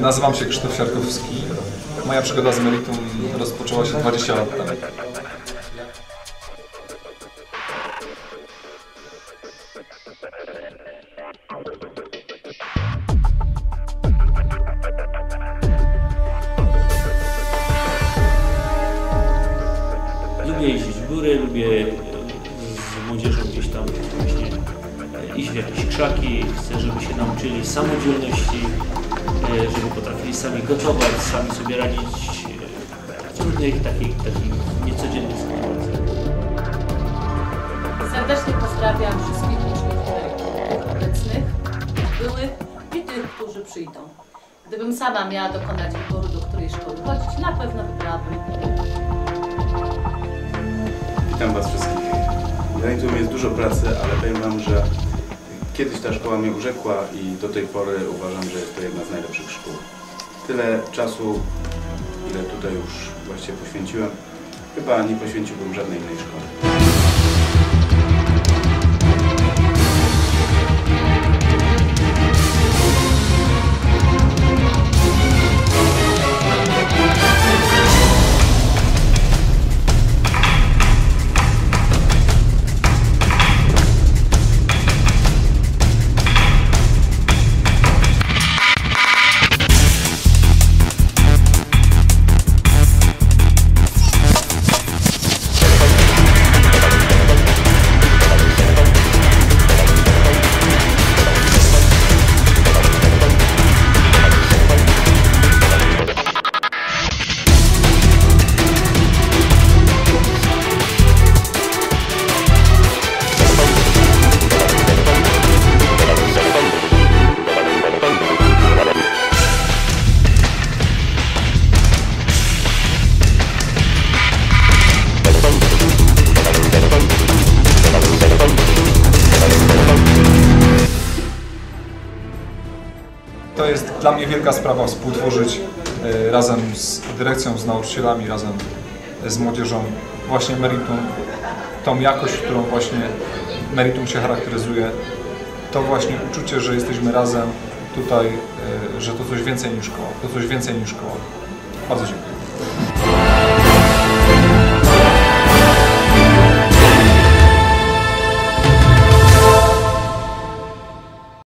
Nazywam się Krzysztof Siarkowski. Moja przygoda z Meritum rozpoczęła się 20 lat temu. Lubię jeździć w góry, lubię z młodzieżą gdzieś tam właśnie iść w jakieś krzaki, chcę, żeby się nauczyli samodzielności, żeby potrafili sami gotować, sami sobie radzić w trudnych, takich niecodziennych sytuacjach. Serdecznie pozdrawiam wszystkich uczniów Meritum, obecnych, byłych i tych, którzy przyjdą. Gdybym sama miała dokonać wyboru, do której szkoły chodzić, na pewno wybrałabym Meritum. Witam Was wszystkich. W Meritum jest dużo pracy, ale powiem Wam, że kiedyś ta szkoła mnie urzekła i do tej pory uważam, że jest to jedna z najlepszych szkół. Tyle czasu, ile tutaj już właściwie poświęciłem, chyba nie poświęciłbym żadnej innej szkoły. To jest dla mnie wielka sprawa współtworzyć razem z dyrekcją, z nauczycielami, razem z młodzieżą właśnie Meritum, tą jakość, którą właśnie Meritum się charakteryzuje, to właśnie uczucie, że jesteśmy razem tutaj, że to coś więcej niż szkoła, to coś więcej niż szkoła. Bardzo dziękuję.